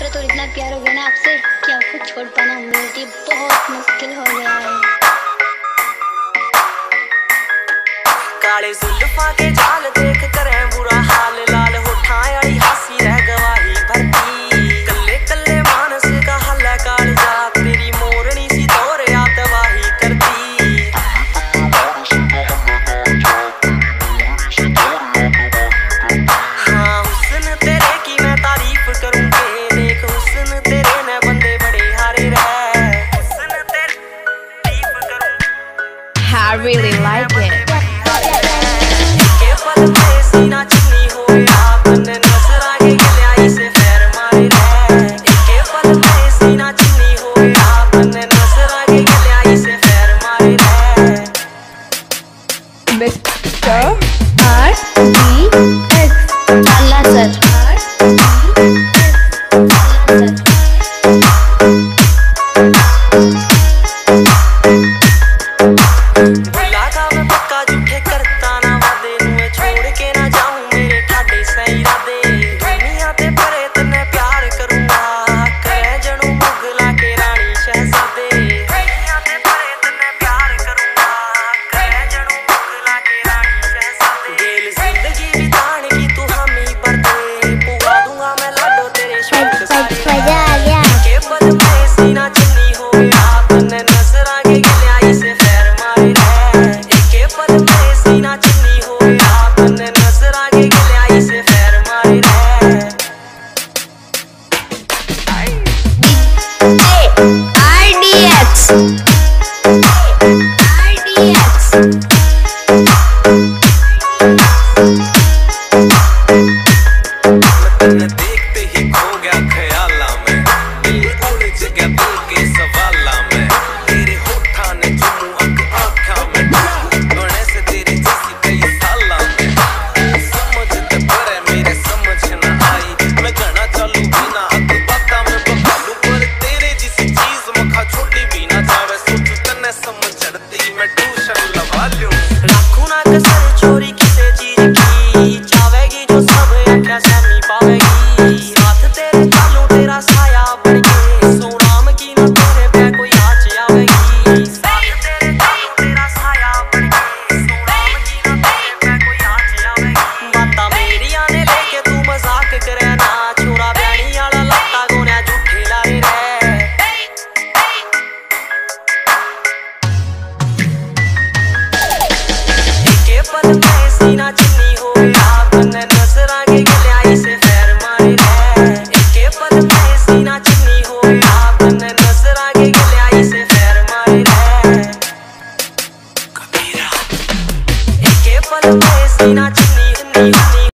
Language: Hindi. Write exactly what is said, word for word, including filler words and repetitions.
तो इतना प्यार हो गया ना आपसे कि आपको छोड़ पाना मेरे लिए बहुत मुश्किल हो गया है। काले जुल्फां के जाल देख कर बुरा हाल, लाल होठां वाली हासी रह गवाही भरती। कल्ले कल्ले मानस का हल है कालजा, तेरी मोरनी सी तोर या तबाही करती। हाँ हुस्न तेरे की मैं तारीफ करूंगी, देख हुस्न तेरे ने बंदे बड़े हारे रह। हुस्न तेरी तारीफ करूंगी, I really like it. सीना चिन्नी होया तन्ने नजर आगे गलियाई से फेर मारे रे। एके पल में सीना चिन्नी होया तन्ने नजर आगे गलियाई से फेर मारे रे। Mister R D X Allah सर भुला का मैं पक्का झूठे करता ना वादे, नुए छोड़ के ना जाऊं मेरे ठाडे सही रादे। दुनिया ते परे तन्ने प्यार करूंगा, करे जनू मुगला के रानी शहजादे। दुनिया ते परे तन्ने प्यार करूंगा, करे जनू मुगला के रानी शहजादे। गेल जिंदगी बिताने की तू हामी पर दे, पुगा दूंगा मैं लाडो तेरे शौक सारे। के पल में सीना चिन्नी होया तन्ने नजर आगे गलियाई से फेर मारे रे। एके पल में सीना चिन्नी होया तन्ने नजर आगे गलियाई से फेर मारे रे। R D X R D X मैं देखते ही खो गया ख्याला में, दिल उलझ गया दिल के सवाला में। तेरे होठा ने चुमू अक आँखा में, बने से तेरी जैसी कई साला में। समझ ते परे मेरे समझ न आई, मैं गना चालू बिना अक बाता में बखालू। पर तेरे जिसी चीज मखा छोटी भी ना जावे, सोचू तन्ने समझ चढ़ती मैं ट्यूशन लगा लूं। लाखों ना कसर चोरी किसे चीज की, चावेगी जो सब आख्या सैमी पावेगी। साथ तेरे चालू तेरा साया बन के, सोनाम की ना तेरे पे कोई आँच आवेगी। साथ तेरे चालू तेरा साया बन के, सोनाम की ना तेरे पे कोई आँच आवेगी। बातां मेरियां ने लेके तू मजाक करे ना, छोरा ब्याणी आला लत्ता गोन्या झूठे लारे रे। एके पल में सीना चिन्नी होया तन्ने नजर आगे गलियाई से फेर मारे रे। एके पल में सीना चिन्नी होया तन्ने नजर आगे गलियाई से फेर मारे रे। कबीरा एके पल में सीना